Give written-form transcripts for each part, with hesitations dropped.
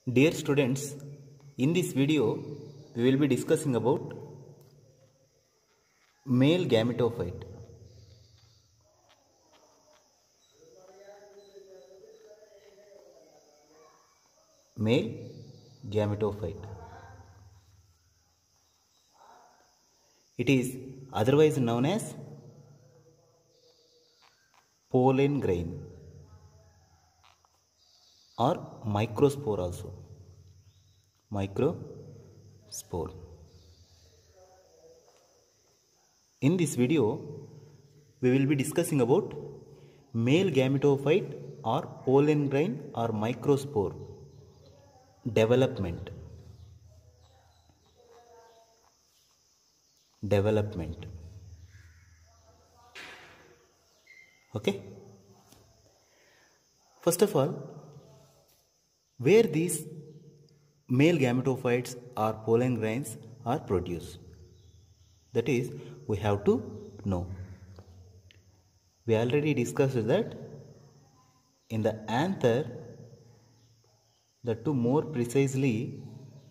Dear students, in this video we will be discussing about male gametophyte. Male gametophyte. It is otherwise known as pollen grain or microspore also. Microspore. In this video, we will be discussing about male gametophyte or pollen grain or microspore development. Okay. First of all, where these male gametophytes or pollen grains are produced, that is, we have to know. We already discussed that in the anther, that to more precisely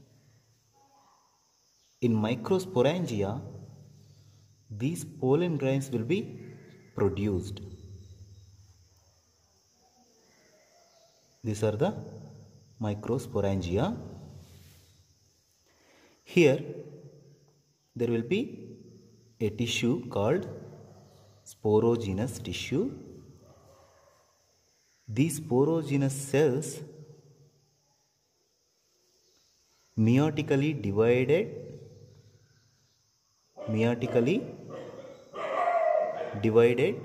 in microsporangia, these pollen grains will be produced. These are the microsporangia. Here there will be a tissue called sporogenous tissue. These sporogenous cells meiotically divided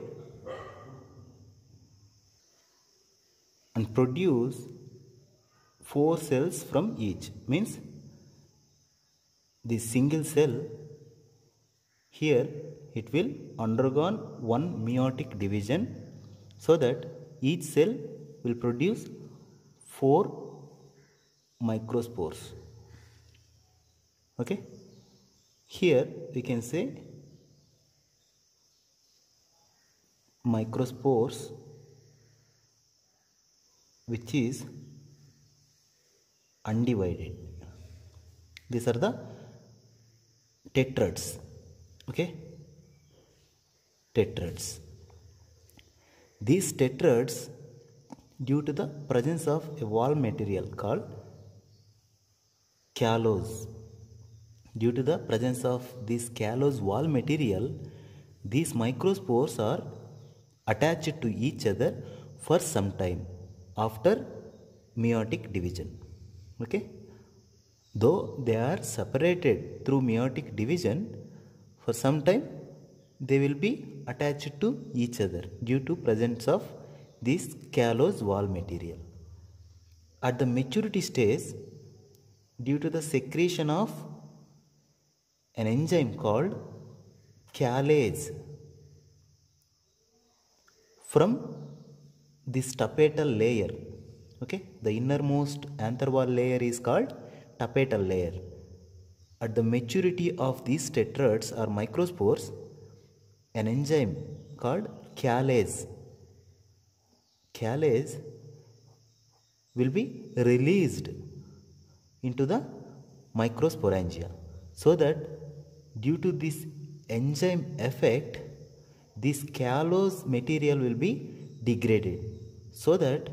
and produce 4 cells from each. Means the single cell here, it will undergo one meiotic division, so that each cell will produce 4 microspores. Okay, here we can say microspores, which is undivided. These are the tetrads. Okay, tetrads. These tetrads, due to the presence of a wall material called callose, due to the presence of this callose wall material, these microspores are attached to each other for some time after meiotic division. Okay, though they are separated through meiotic division, for some time they will be attached to each other due to presence of this callose wall material. At the maturity stage, due to the secretion of an enzyme called callase from this tapetal layer, okay, the innermost anther wall layer is called tapetal layer. At the maturity of these tetrads or microspores, an enzyme called callase will be released into the microsporangia, so that due to this enzyme effect, this callose material will be degraded, so that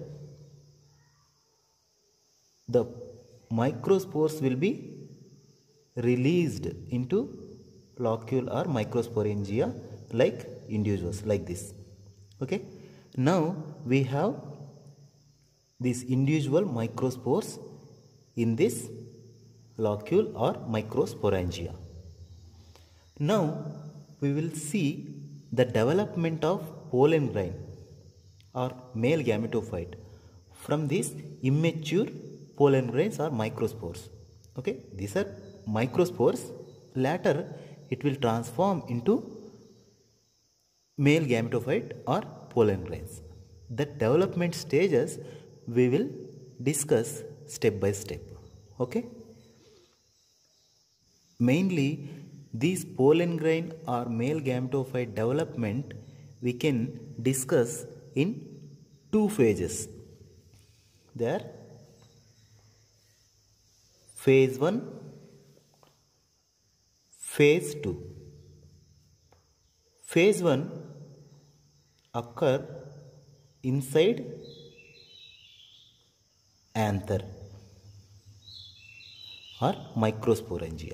the microspores will be released into locule or microsporangia like individuals, like this. Okay, now we have these individual microspores in this locule or microsporangia. Now we will see the development of pollen grain or male gametophyte from these immature pollen grains or microspores. Okay, these are microspores. Later it will transform into male gametophyte or pollen grains. The development stages we will discuss step by step. Okay, mainly these pollen grain or male gametophyte development we can discuss in 2 phases. They are phase 1, phase 2. Phase 1 occur inside anther or microsporangia.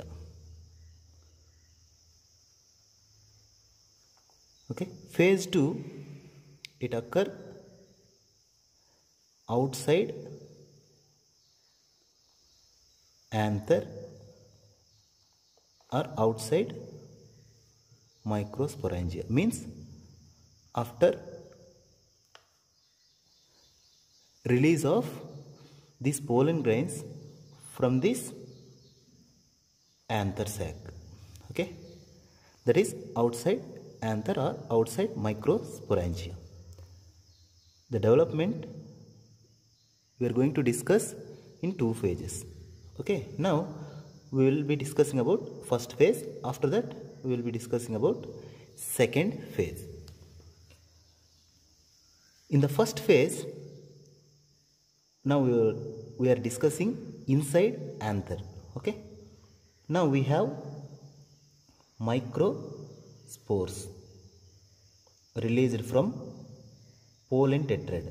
Okay, phase 2 it occur outside anther or outside microsporangia, means after release of these pollen grains from this anther sac. Okay, that is outside anther or outside microsporangia. The development we are going to discuss in 2 phases. Okay, now we will be discussing about first phase. After that we will be discussing about second phase. In the first phase, now we are discussing inside anther. Okay, now we have microspores released from pollen tetrad.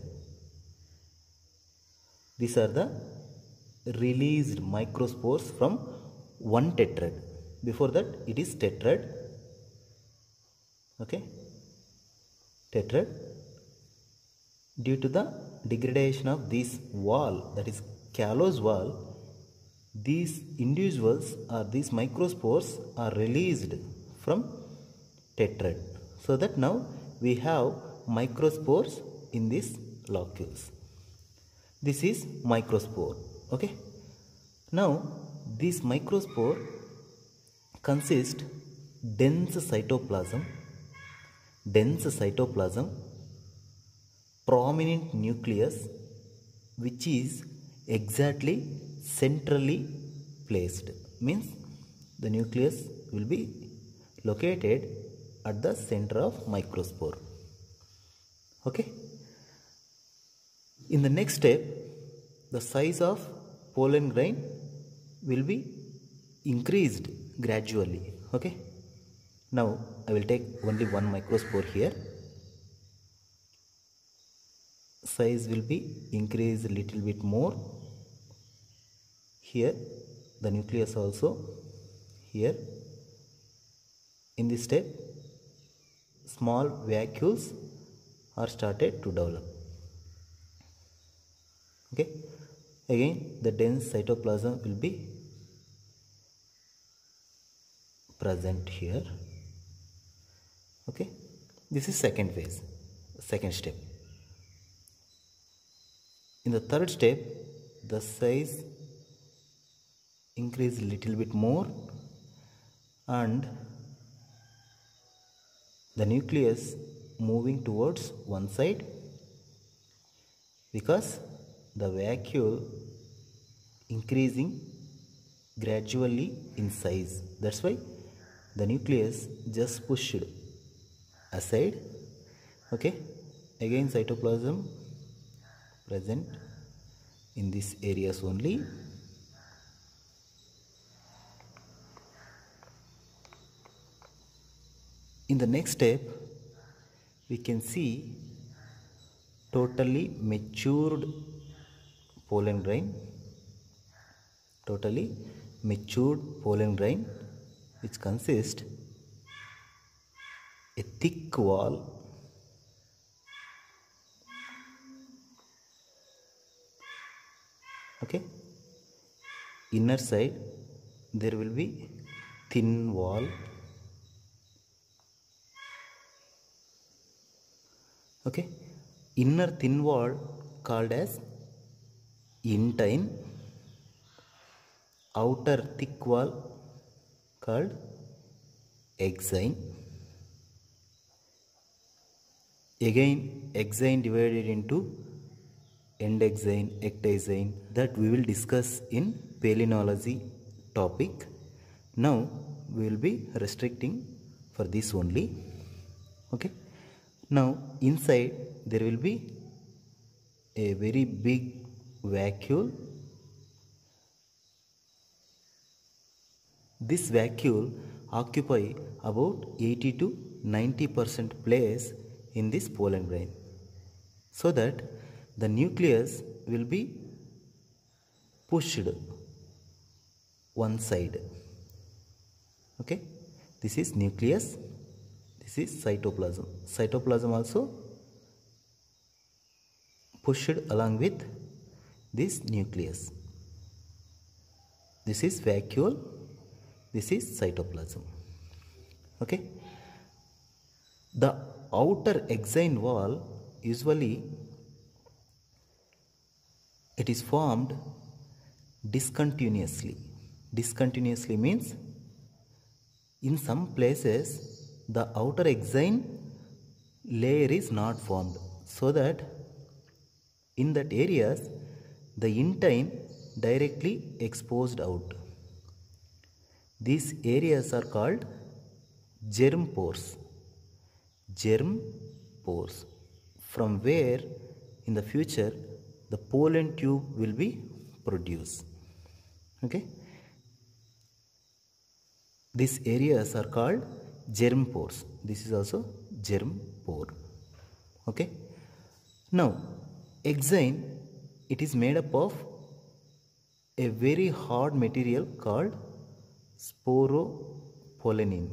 These are the released microspores from one tetrad. Before that it is tetrad. Okay, tetrad. Due to the degradation of this wall, that is callose wall, these individuals or these microspores are released from tetrad, so that now we have microspores in these locules. This is microspore. Okay, now this microspore consists dense cytoplasm, prominent nucleus which is exactly centrally placed, means the nucleus will be located at the center of microspore. Okay, in the next step the size of pollen grain will be increased gradually. Okay, now I will take only one microspore here. Size will be increased a little bit more. Here the nucleus also here. In this step small vacuoles are started to develop. Okay, again the dense cytoplasm will be present here. Okay, this is second phase, second step. In the third step the size increase little bit more and the nucleus moving towards one side, because the vacuole increasing gradually in size. That's why the nucleus just pushed aside. Okay, again cytoplasm present in these areas only. In the next step we can see totally matured pollen grain, which consists a thick wall Okay, inner side there will be thin wall. Okay, inner thin wall called as intine, outer thick wall called exine. Again exine divided into end exine, ecdyzine, that we will discuss in palynology topic. Now we will be restricting for this only. Okay, now inside there will be a very big vacuole This vacuole occupy about 80 to 90% place in this pollen grain, so that the nucleus will be pushed one side. Okay, this is nucleus, this is cytoplasm. Cytoplasm also pushed along with this nucleus. This is vacuole, this is cytoplasm. Okay, the outer exine wall usually it is formed discontinuously. Discontinuously means in some places the outer exine layer is not formed, so that in that areas the intine directly exposed out. These areas are called germ pores. Germ pores, from where in the future the pollen tube will be produced. Okay, these areas are called germ pores. This is also germ pore. Okay, now exine, it is made up of a very hard material called sporopollenin.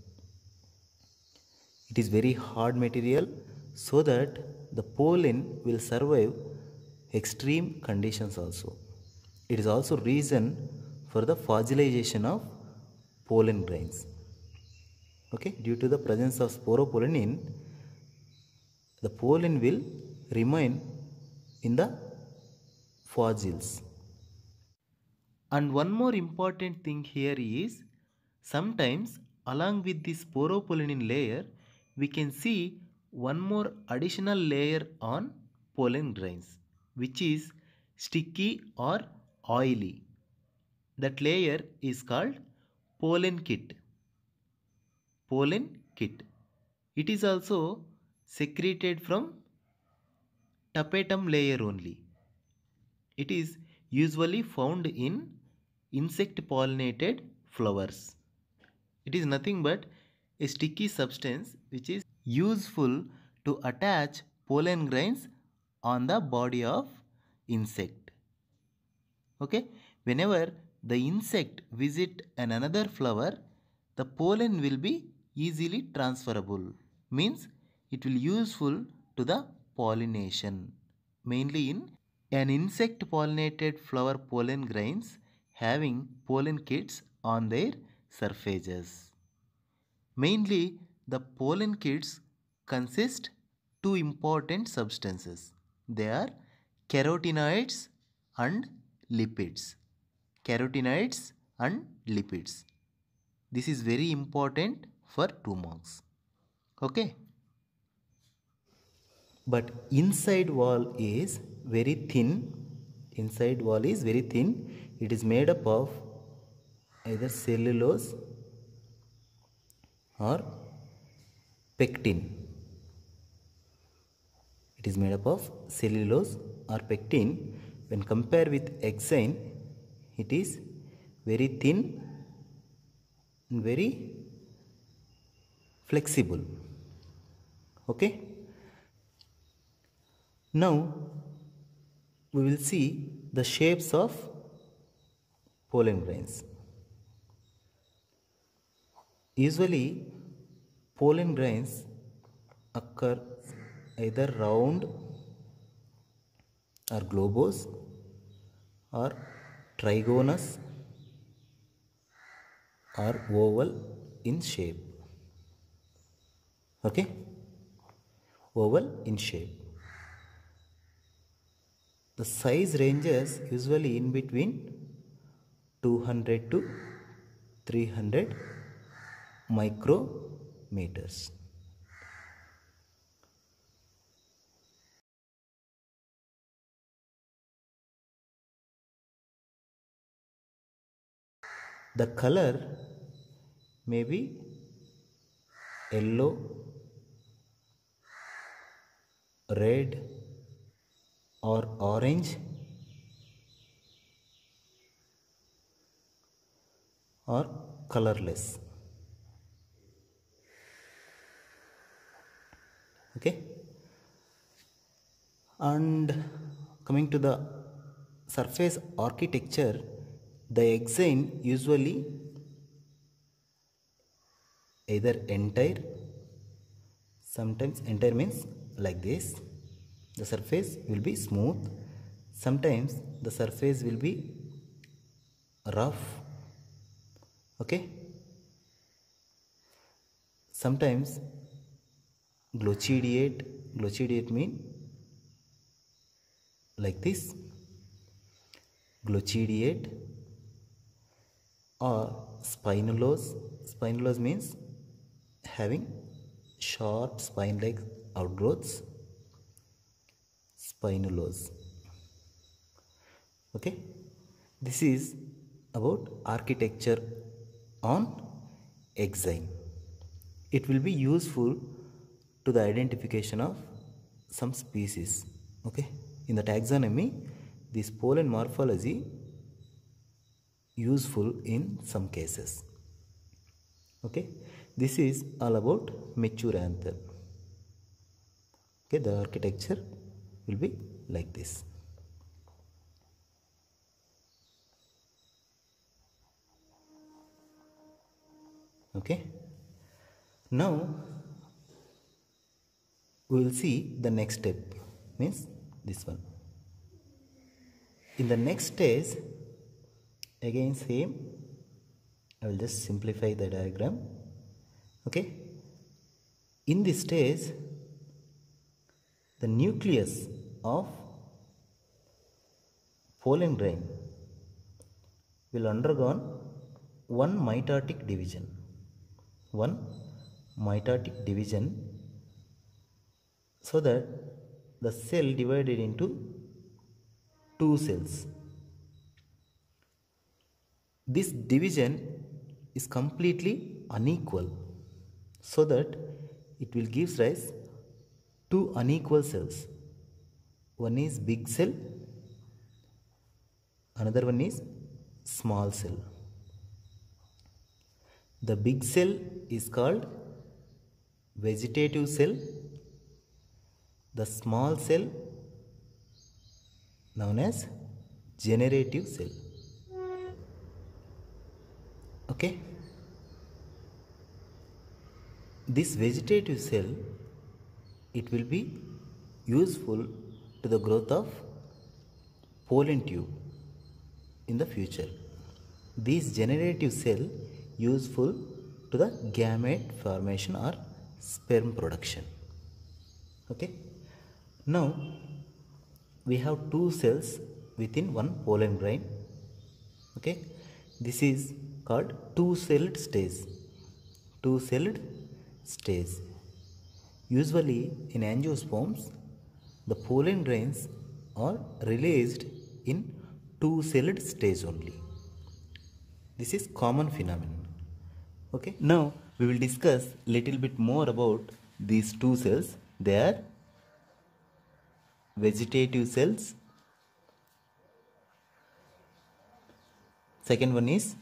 It is very hard material, so that the pollen will survive extreme conditions also. It is also reason for the fossilization of pollen grains. Okay, due to the presence of sporopollenin, the pollen will remain in the fossils. And one more important thing here is, sometimes along with this sporopollenin layer, we can see one more additional layer on pollen grains, which is sticky or oily. That layer is called pollen kit. Pollen kit. It is also secreted from tapetum layer only. It is usually found in insect pollinated flowers. It is nothing but a sticky substance which is useful to attach pollen grains on the body of insect. Okay, whenever the insect visit another flower, the pollen will be easily transferable. Means it will useful to the pollination. Mainly in an insect pollinated flower pollen grains having pollen kits on their surfaces. Mainly the pollen kits consist two important substances. They are carotenoids and lipids. Carotenoids and lipids. This is very important for 2 marks. Okay. But inside wall is very thin. Inside wall is very thin. It is made up of either cellulose or pectin. It is made up of cellulose or pectin. When compared with exine, it is very thin and very flexible. Okay. Now we will see the shapes of pollen grains. Usually pollen grains occur either round or globose or trigonous or oval in shape. Okay, oval in shape. The size ranges usually in between 200 to 300 micrometers. The color may be yellow, red or orange or colorless. Okay, and coming to the surface architecture, the exine usually either entire, sometimes entire means like this, the surface will be smooth, sometimes the surface will be rough, okay, sometimes glochidiate mean like this, glochidiate, or spinulose means having sharp spine like outgrowths, spinulose. Okay, this is about architecture on exine. It will be useful to the identification of some species. Okay, in the taxonomy, this pollen morphology useful in some cases. Okay, this is all about mature anther. Okay, the architecture will be like this. Okay, now we will see the next step, means this one. In the next stage, again same, I will just simplify the diagram. Okay, in this stage, the nucleus of pollen grain will undergo one mitotic division. So that the cell divided into two cells. This division is completely unequal, so that it will give rise to unequal cells. One is big cell, another one is small cell. The big cell is called vegetative cell, the small cell known as generative cell. Okay, this vegetative cell, it will be useful to the growth of pollen tube in the future. This generative cell useful to the gamete formation or sperm production. Okay, now we have two cells within one pollen grain. Okay, this is called two-celled stage. Usually in angiosperms, the pollen grains are released in two-celled stage only. This is common phenomenon. Okay, now we will discuss little bit more about these two cells. They are vegetative cells. Second one is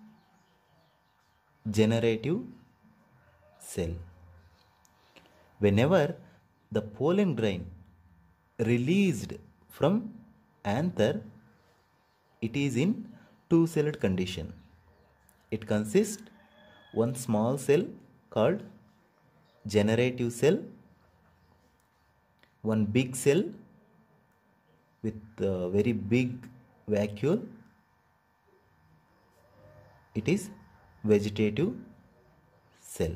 generative cell. Whenever the pollen grain released from anther, it is in two-celled condition. It consists one small cell called generative cell, one big cell with a very big vacuole, it is vegetative cell.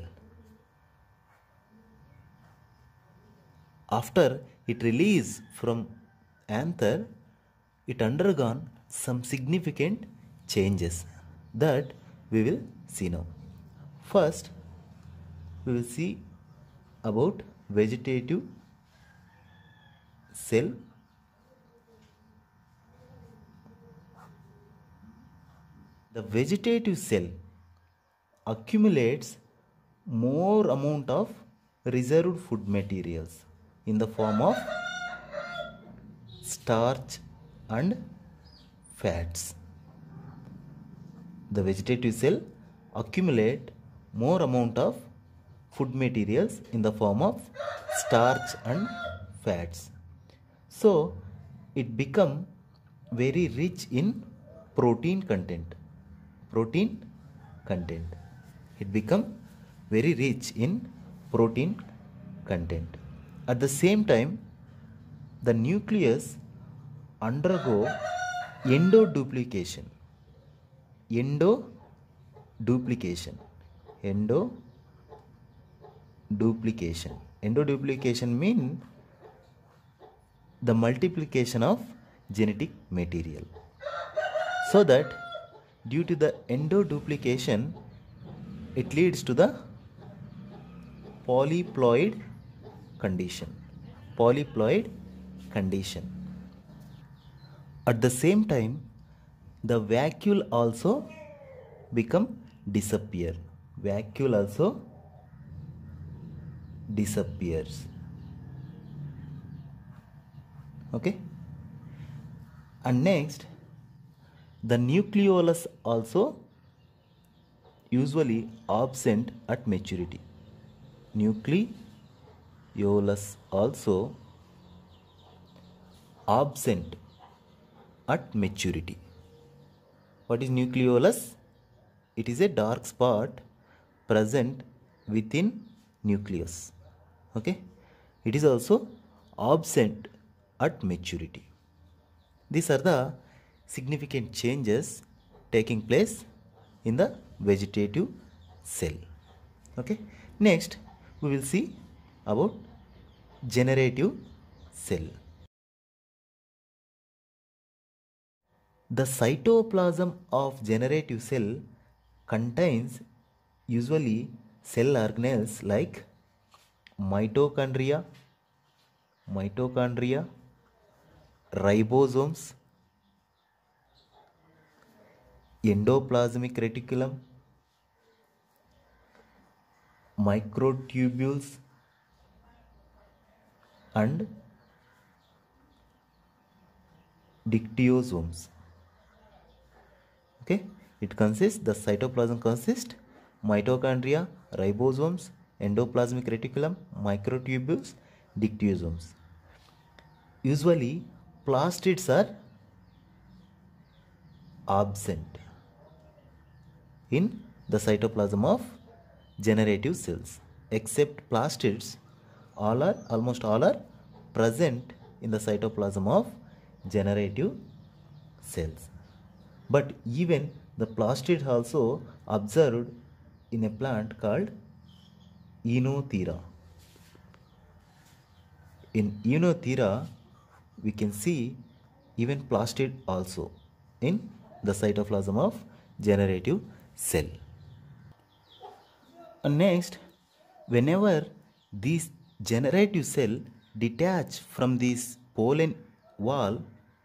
After it release from anther, it undergone some significant changes that we will see now. First, we will see about vegetative cell. The vegetative cell accumulates more amount of reserved food materials in the form of starch and fats. The vegetative cell accumulate more amount of food materials in the form of starch and fats. So it become very rich in protein content. It become very rich in protein content. At the same time, the nucleus undergo endoduplication. Endoduplication mean the multiplication of genetic material. So that due to the endoduplication, it leads to the polyploid condition. At the same time, the vacuole also become disappears. Okay. And next, the nucleolus also usually absent at maturity. Nucleolus also absent at maturity. What is nucleolus? It is a dark spot present within nucleus. Okay. It is also absent at maturity. These are the significant changes taking place in the vegetative cell. Okay. Next, we will see about generative cell. The cytoplasm of generative cell contains usually cell organelles like mitochondria, ribosomes, endoplasmic reticulum, microtubules, and dictyosomes. Okay, the cytoplasm consists mitochondria, ribosomes, endoplasmic reticulum, microtubules, dictyosomes. Usually, plastids are absent in the cytoplasm of generative cells. Except plastids, almost all are present in the cytoplasm of generative cells. But even the plastid also observed in a plant called Oenothera. In Oenothera, we can see even plastid also in the cytoplasm of generative cell. And next, whenever these generative cell detach from this pollen wall,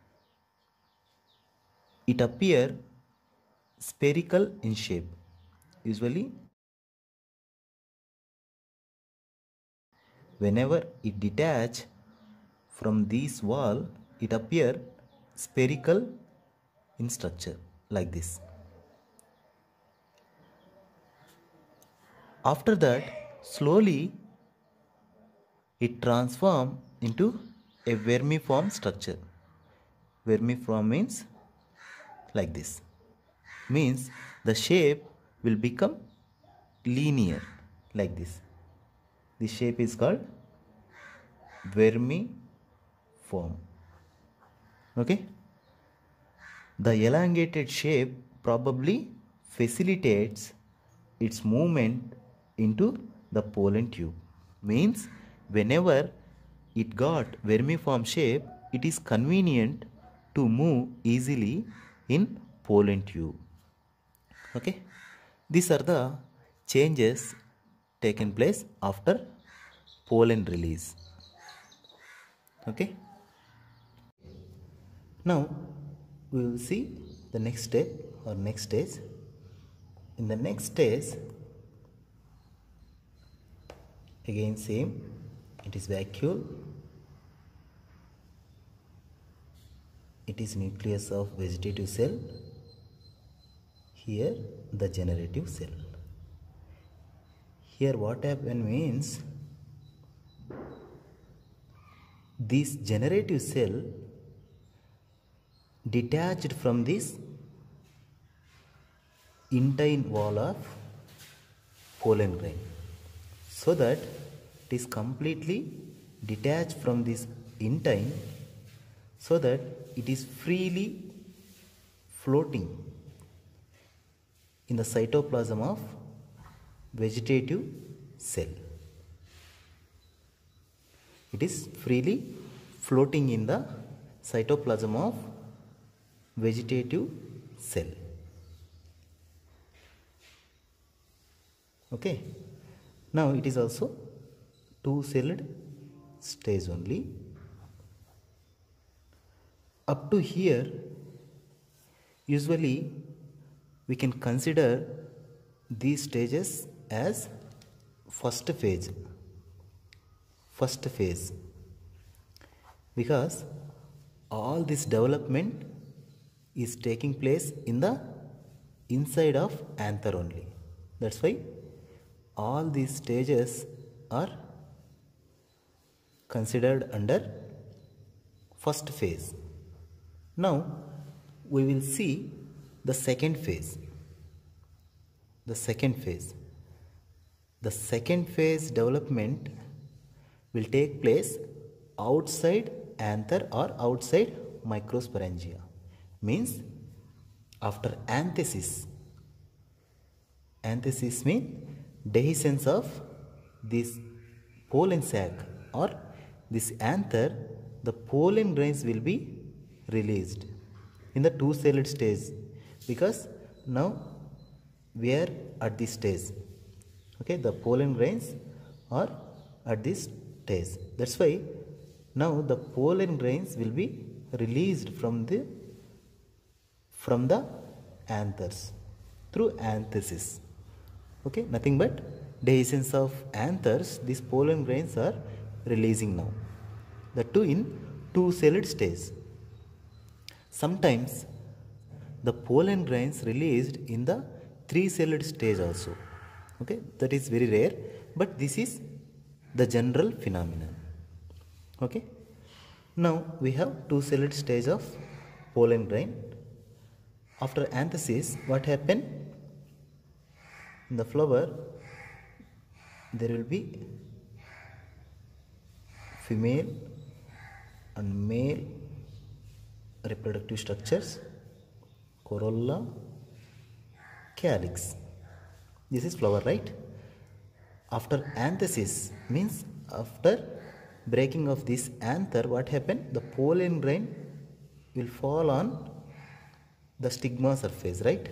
it appears spherical in shape. Usually, whenever it detach from this wall, it appears spherical in structure like this. After that, slowly it transforms into a vermiform structure. Vermiform means like this. Means the shape will become linear like this. This shape is called vermiform. Okay. The elongated shape probably facilitates its movement into the pollen tube. Means whenever it got vermiform shape, it is convenient to move easily in pollen tube. Okay. These are the changes taken place after pollen release. Okay. Now we will see the next step or next stage. In the next stage, again same, it is vacuole, it is nucleus of vegetative cell. here the generative cell. Here what happened means, this generative cell detached from this intine wall of pollen grain, so that it is completely detached from this intine, so that it is freely floating in the cytoplasm of vegetative cell. It is freely floating in the cytoplasm of vegetative cell. Okay. Now it is also two-celled stage only. Up to here, usually we can consider these stages as first phase, because all this development is taking place in the inside of anther only. That's why all these stages are considered under first phase. Now we will see the second phase. The second phase development will take place outside anther or outside microsporangia. Means after anthesis. Anthesis means dehiscence of this pollen sac or this anther. The pollen grains will be released in the two-celled stage, because now we are at this stage. Okay, the pollen grains are at this stage. That's why now the pollen grains will be released from the anthers through anthesis. Okay, nothing but dehiscence of anthers, these pollen grains are releasing now. The two in two-celled stage. Sometimes the pollen grains released in the three-celled stage also. Okay, that is very rare, but this is the general phenomenon. Okay, now we have two-celled stage of pollen grain. After anthesis, what happened? In the flower, there will be female and male reproductive structures, corolla, calyx. This is flower, right? After anthesis means after breaking of this anther, what happened? The pollen grain will fall on the stigma surface, right?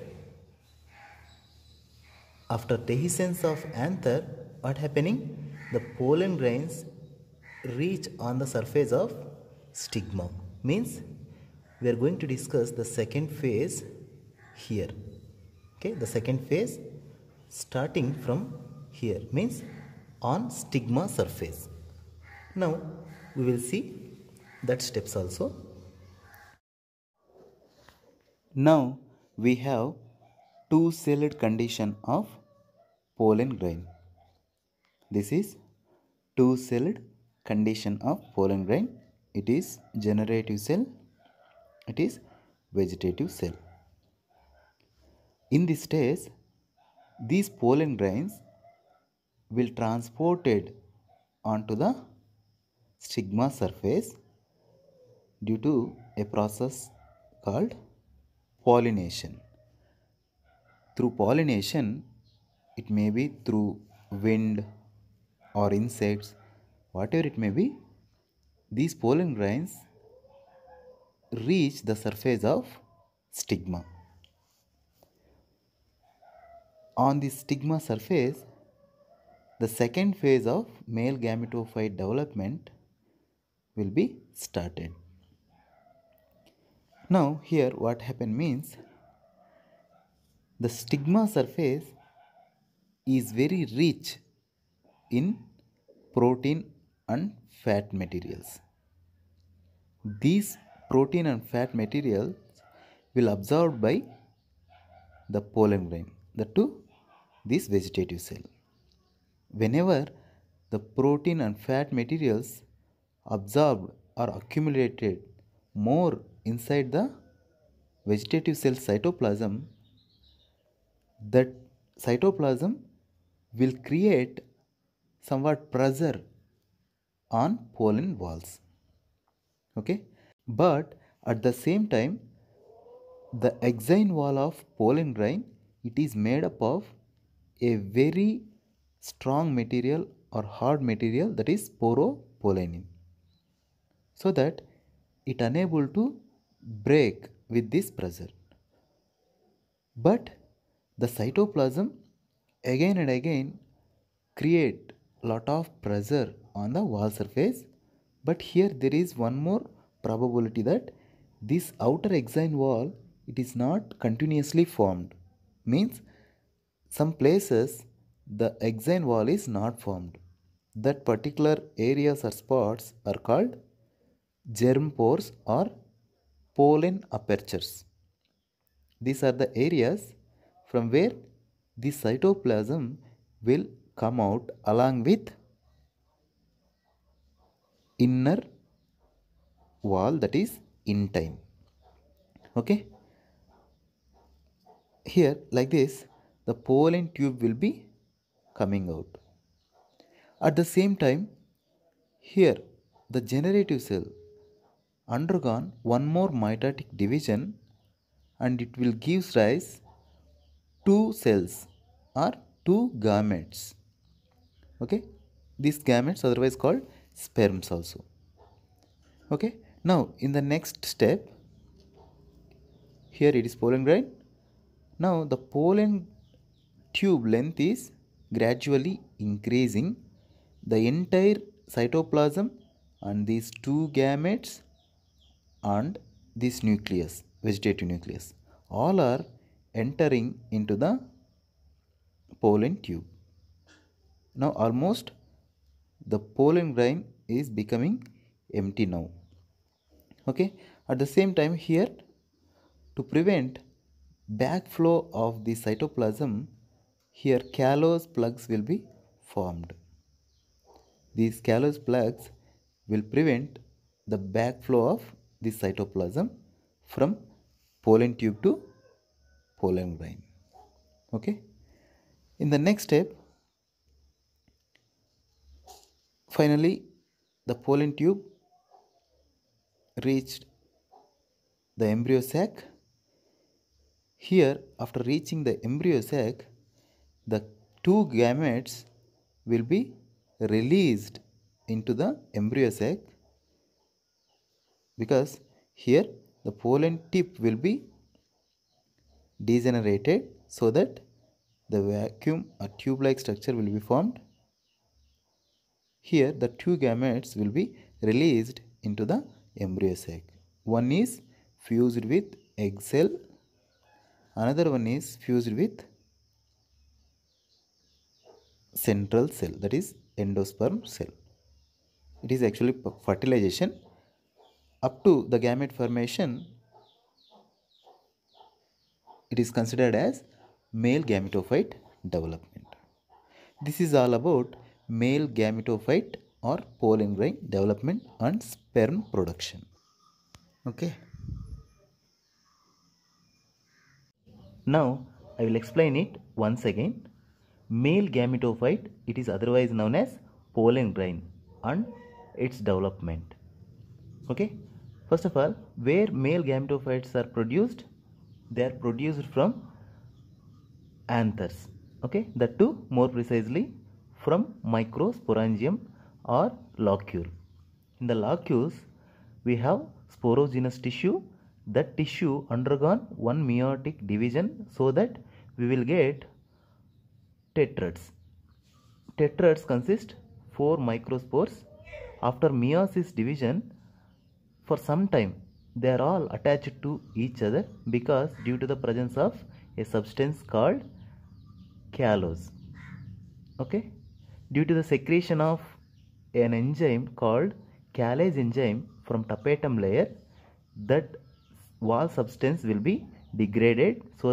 After dehiscence of anther, what happening? The pollen grains reach on the surface of stigma. Means we are going to discuss the second phase here. Okay, the second phase starting from here, means on stigma surface. Now we will see that steps also. Now we have two-celled condition of pollen grain. This is two-celled condition of pollen grain. It is generative cell, it is vegetative cell. In this stage, these pollen grains will transported onto the stigma surface due to a process called pollination. Through pollination, it may be through wind or insects, whatever it may be, these pollen grains reach the surface of stigma. On the stigma surface, the second phase of male gametophyte development will be started. Now here what happened means, the stigma surface is very rich in protein and fat materials. These protein and fat materials will absorbed by the pollen grain, that to this vegetative cell. Whenever the protein and fat materials absorbed or accumulated more inside the vegetative cell cytoplasm, that cytoplasm will create somewhat pressure on pollen walls. Okay, but at the same time, the exine wall of pollen grain, it is made up of a very strong material or hard material, that is sporopollenin, so that it unable to break with this pressure. But the cytoplasm again and again create lot of pressure on the wall surface. But here there is one more probability that this outer exine wall, it is not continuously formed. Means some places the exine wall is not formed. That particular areas or spots are called germ pores or pollen apertures. These are the areas from where the cytoplasm will come out along with inner wall, that is intine. Okay, here like this the pollen tube will be coming out. At the same time, here the generative cell undergone one more mitotic division, and it will give rise two cells or two gametes. Okay, these gametes otherwise called sperms also. Okay, now in the next step, here it is pollen grain. Now the pollen tube length is gradually increasing. The entire cytoplasm and these two gametes and this nucleus, vegetative nucleus, all are entering into the pollen tube. Now almost the pollen grain is becoming empty now. Okay, at the same time, here to prevent backflow of the cytoplasm, here callose plugs will be formed. These callose plugs will prevent the backflow of the cytoplasm from pollen tube to pollen grain. Okay, in the next step, finally the pollen tube reached the embryo sac. Here, after reaching the embryo sac, the two gametes will be released into the embryo sac, because here the pollen tip will be degenerated, so that the vacuum or tube-like structure will be formed. Here the two gametes will be released into the embryo sac. One is fused with egg cell, another one is fused with central cell, that is endosperm cell. It is actually fertilization. Up to the gamete formation, it is considered as male gametophyte development. This is all about male gametophyte or pollen grain development and sperm production. Okay. Now I will explain it once again. Male gametophyte, it is otherwise known as pollen grain and its development. Okay. First of all, where male gametophytes are produced, they are produced from anthers. Okay, that too more precisely from microsporangium or locule. In the locules, we have sporogenous tissue. That tissue undergone one meiotic division, so that we will get tetrads. Tetrads consist 4 microspores. After meiosis division, for some time they are all attached to each other, because due to the presence of a substance called callose. Okay, due to the secretion of an enzyme called callase enzyme from tapetum layer, that wall substance will be degraded, so that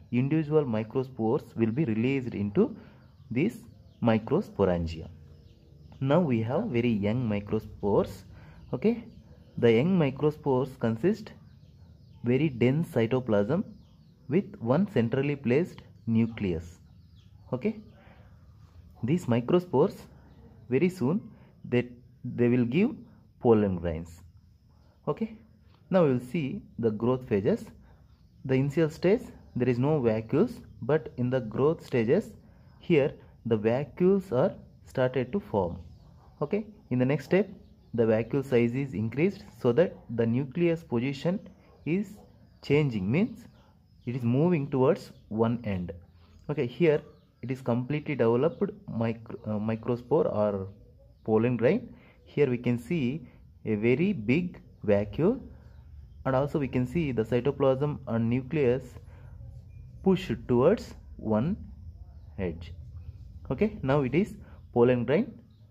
individual microspores will be released into this microsporangia. Now we have very young microspores. Okay, the young microspores consist very dense cytoplasm with one centrally placed nucleus. Okay, these microspores very soon they will give pollen grains. Okay, now we will see the growth phases. The initial stage there is no vacuoles, but in the growth stages here the vacuoles are started to form. Okay, in the next step the vacuole size is increased so that the nucleus position is changing, means it is moving towards one end. Okay, here it is completely developed microspore or pollen grain. Here we can see a very big vacuole, and also we can see the cytoplasm and nucleus push towards one edge. Okay, now it is pollen grain.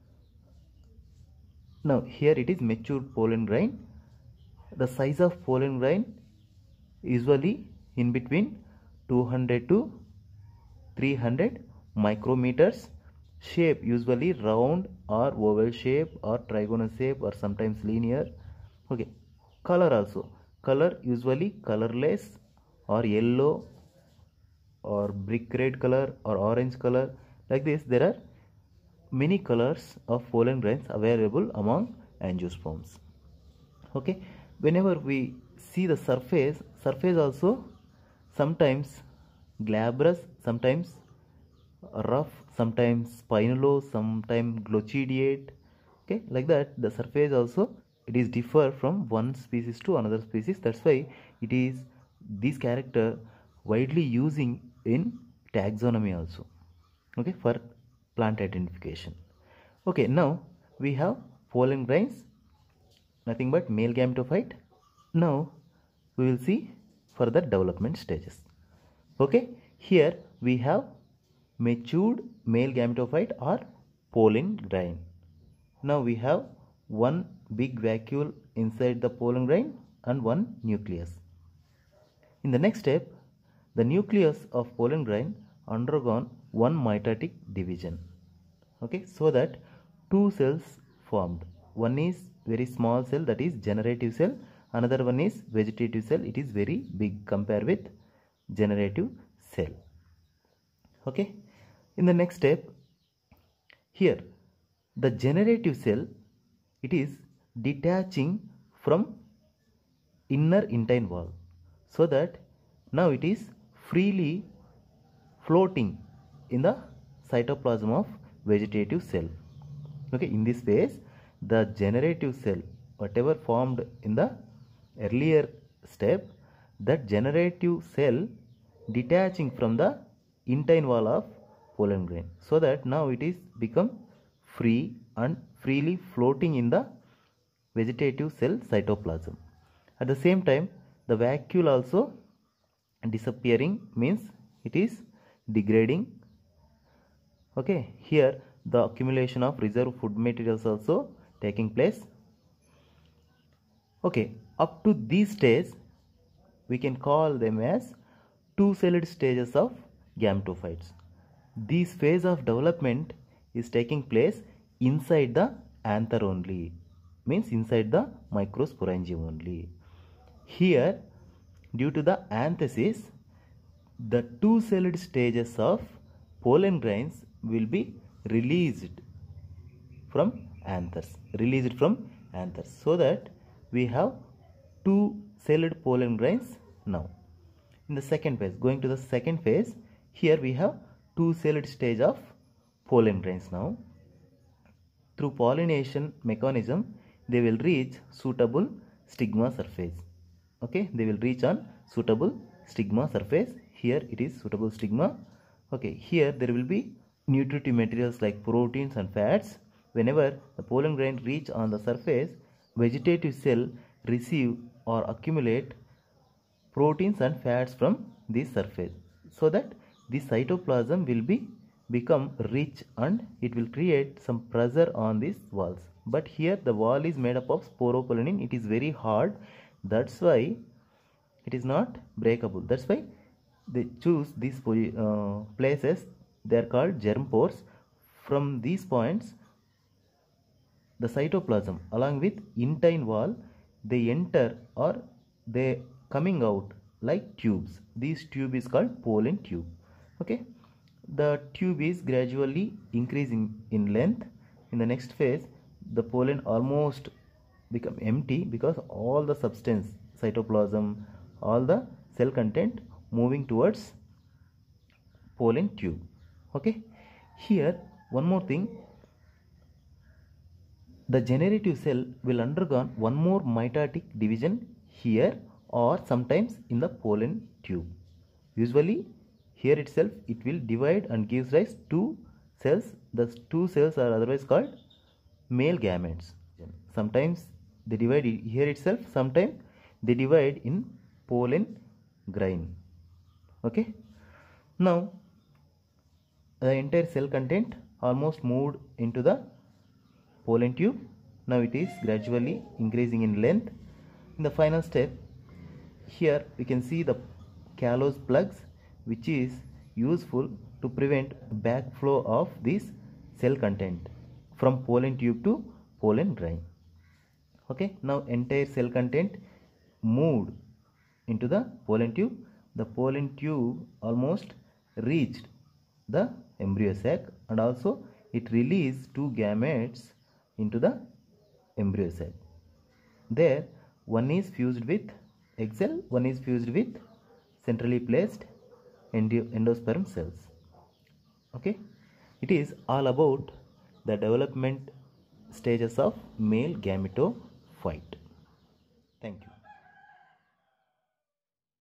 Now here it is matured pollen grain. The size of pollen grain usually in between 200 to 300 micrometers. Shape usually round or oval shape or trigonal shape or sometimes linear. Okay, color also. Color usually colorless or yellow or brick red color or orange color. Like this, there are many colors of pollen grains available among angiosperms. Okay, whenever we see the surface also sometimes glabrous, sometimes rough, sometimes spinulose, sometimes glochidiate. Okay, like that the surface also it is differ from one species to another species. That's why it is this character widely using in taxonomy also. Okay, for plant identification. Okay, now we have pollen grains, nothing but male gametophyte. Now we will see further development stages. Okay, here we have matured male gametophyte or pollen grain. Now we have one big vacuole inside the pollen grain and one nucleus. In the next step, the nucleus of pollen grain undergone one mitotic division. Okay, so that two cells formed. One is very small cell, that is generative cell. Another one is vegetative cell. It is very big compared with generative cell. Okay, in the next step, here the generative cell it is detaching from inner intine wall, so that now it is freely floating in the cytoplasm of vegetative cell. Okay, in this phase the generative cell whatever formed in the earlier step, that generative cell detaching from the intine wall of pollen grain, so that now it is become free and freely floating in the vegetative cell cytoplasm. At the same time the vacuole also disappearing, means it is degrading. Okay, here the accumulation of reserve food materials also taking place. Okay, up to these stage we can call them as two-celled stages of gametophytes. This phase of development is taking place inside the anther only, means inside the microsporangium only. Here, due to the anthesis, the two-celled stages of pollen grains will be released from anthers, so that we have two-celled pollen grains now. In the second phase, going to the second phase, here we have two-celled stage of pollen grains now. Through pollination mechanism, they will reach suitable stigma surface. Okay, they will reach on suitable stigma surface. Here it is suitable stigma. Okay, here there will be nutritive materials like proteins and fats. Whenever the pollen grain reach on the surface, vegetative cell receive or accumulate proteins and fats from this surface, so that the cytoplasm will become rich and it will create some pressure on these walls. But here the wall is made up of sporopollenin. It is very hard, that's why it is not breakable. That's why they choose these places. They are called germ pores. From these points, the cytoplasm along with intine wall, they enter or they coming out like tubes. This tube is called pollen tube. Okay, the tube is gradually increasing in length. In the next phase, the pollen almost become empty because all the substance, cytoplasm, all the cell content moving towards pollen tube. Okay, here one more thing, the generative cell will undergo one more mitotic division here or sometimes in the pollen tube. Usually here itself it will divide and gives rise to cells. The two cells are otherwise called male gametes. Sometimes they divide here itself, sometimes they divide in pollen grain. Okay, now the entire cell content almost moved into the pollen tube. Now it is gradually increasing in length. In the final step, here we can see the callose plugs, which is useful to prevent backflow of this cell content from pollen tube to pollen grain. Okay, now entire cell content moved into the pollen tube. The pollen tube almost reached the embryo sac, and also it released two gametes into the embryo sac. There one is fused with egg cell, one is fused with centrally placed endosperm cells. Okay, it is all about the development stages of male gametophyte. Thank you.